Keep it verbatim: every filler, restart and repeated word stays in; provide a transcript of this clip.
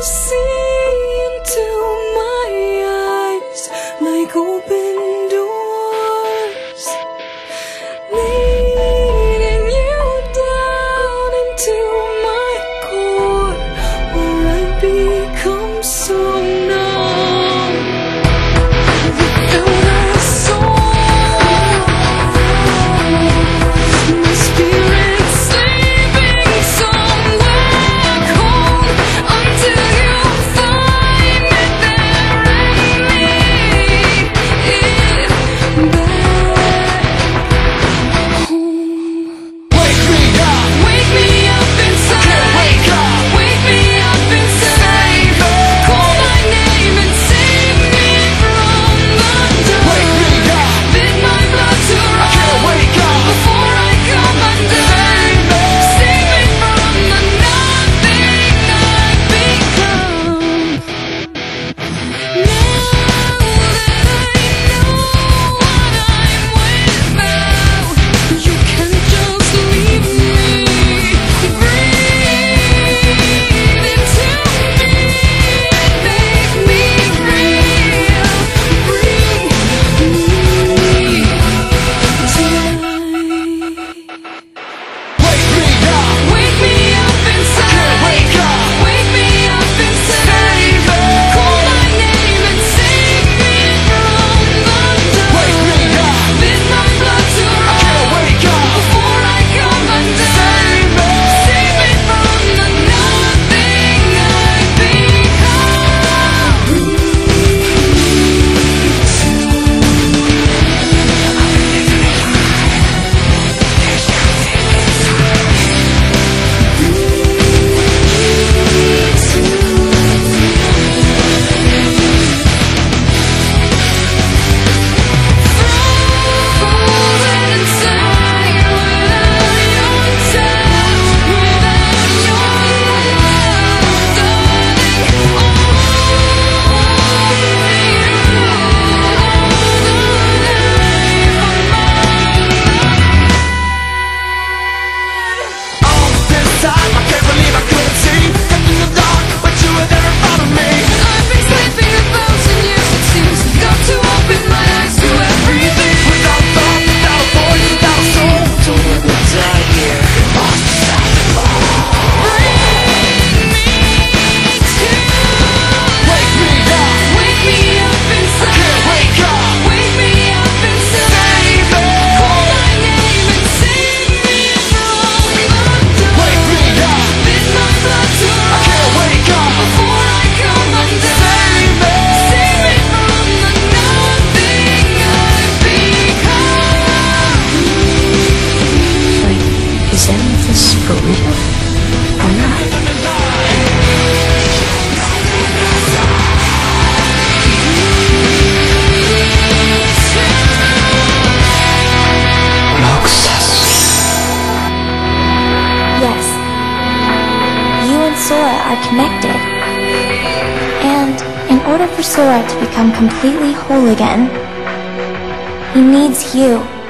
see into my eyes like open doors, leading you down into my core, where I become so numb without a soul. My spirit's sleeping somewhere cold until you find me there and lead it back home. Wake me up, Wake me up inside. wake up, Wake me up inside. Call my name and save me from the dark. wake me up, Bid my blood to run wake up, before I come undone. Save me from the nothing I've become. Now that I know what I'm without, you can't just leave me. Breathe into me, make me real. Bring me tonight. wake me up, Wake me up inside. wake up, Wake me up inside. Call my name and save me from the dark. wake me up, Bid my blood to run wake up, before I come undone. Save me from the nothing I've become. Frozen inside without your touch, without your love, darling. Only you hold the life of mine. all this time I can't believe I couldn't see. Kept in the dark, but you were there in front of me. I've been sleeping a thousand years, it seems. Got to open my eyes to everything. Without thought, without a voice, without a soul. Don't let me die here. Lost inside the fall. Wake me up, Wake me up inside. wake up, Wake me up inside. Call my name and save me from the dark. wake me up, Bid my blood to run wake up, before I come undone. Save me from the nothing I've become. Like, is any of this for real? Or not? Yes, you and SoRa are connected. And in order for SoRa to become completely whole again, he needs you.